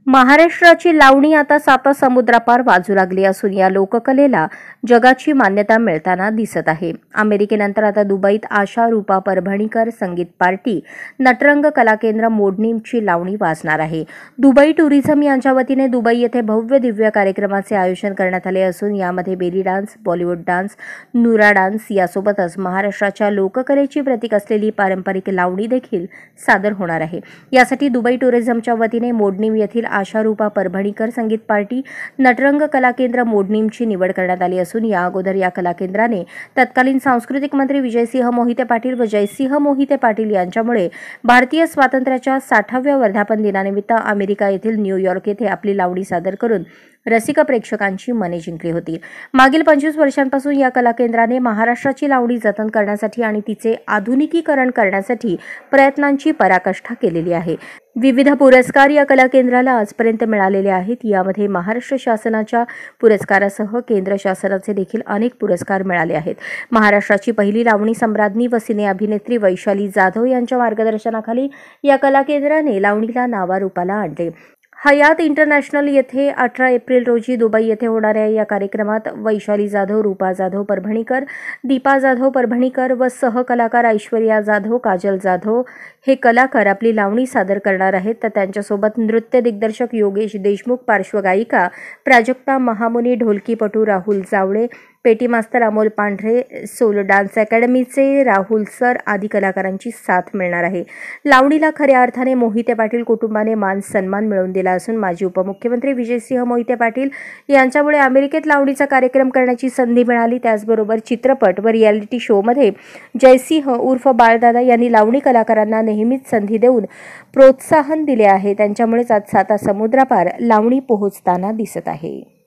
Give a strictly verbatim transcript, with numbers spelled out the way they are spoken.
महाराष्ट्राची लावणी आता साता समुद्रापार वाजू लागली असून या लोककलेला जगाची मान्यता मिळताना दिसत आहे। अमेरिकेनंतर आता दुबईत आशा रूपा परभणीकर संगीत पार्टी नटरंग कला केंद्र मोडणीमची लावणी वाजणार आहे। दुबई टुरिझम यांच्या वतीने दुबई येथे भव्य दिव्य कार्यक्रमाचे आयोजन करण्यात आले असून यामध्ये बेली डान्स, बॉलिवूड डान्स, नुरा डान्स यासोबतच महाराष्ट्राच्या लोककलेची प्रतीक असलेली पारंपरिक लावणी देखील सादर होणार आहे। यासाठी दुबई टुरिझमच्या वतीने मोडणीम येथील आशा रूपा परभणीकर संगीत पार्टी नटरंग कला केंद्र मोडणीमची निवड करण्यात आली असून या अगोदर या कला केंद्राने तत्कालीन सांस्कृतिक मंत्री विजयसिंह मोहिते पाटील व जयसिंह मोहिते पाटील यांच्यामुळे भारतीय स्वातंत्र्याच्या साठाव्या वर्धापन दिनानिमित्त अमेरिका येथील न्यूयॉर्क येथे आपली लावणी सादर करून रसिक प्रेक्षकांची मने जिंकली होती। मागील पंचवीस वर्षांपासून या कला केंद्राने महाराष्ट्राची लावणी जतन करण्यासाठी आणि तिचे आधुनिकीकरण करण्यासाठी प्रयत्नांची पराकाष्ठा केलेली आहे। विविध पुरस्कार या कला केंद्राला आजपर्यंत मिळालेले आहेत। यामध्ये महाराष्ट्र शासनाच्या पुरस्कारासह केंद्र शासनाचे देखील अनेक पुरस्कार मिळाले आहेत। महाराष्ट्राची पहिली लावणी सम्राज्ञी व सिने अभिनेत्री वैशाली जाधव यांच्या मार्गदर्शनाखाली या कला केंद्राने लावणीला नावारूपाला आणले। हयात इंटरनॅशनल येथे अठरा एप्रिल रोजी दुबई येथे होणाऱ्या या कार्यक्रमात वैशाली जाधव, रूपा जाधव परभणीकर, दीपा जाधव परभणीकर व सहकलाकार ऐश्वर्या जाधव, काजल जाधव हे कलाकार आपली लावणी सादर करणार आहेत। तर त्यांच्यासोबत नृत्य दिग्दर्शक योगेश देशमुख, पार्श्वगायिका प्राजक्ता महामुनी, ढोलकीपटू राहुल जावळे, पेटी मास्तर अमोल पांढरे, सोलो डान्स अकॅडमीचे राहुल सर आदी कलाकारांची साथ मिळणार आहे। लावणीला खऱ्या अर्थाने मोहिते पाटील कुटुंबाने मान सन्मान मिळवून दिला असून माजी उपमुख्यमंत्री विजयसिंह मोहिते पाटील यांच्यामुळे अमेरिकेत लावणीचा कार्यक्रम करण्याची संधी मिळाली। त्याचबरोबर चित्रपट व रियालिटी शोमध्ये जयसिंह उर्फ बाळदादा यांनी लावणी कलाकारांना नेहमीच संधी देऊन प्रोत्साहन दिले आहे। त्यांच्यामुळेच आज साता समुद्रापार लावणी पोहोचताना दिसत आहे।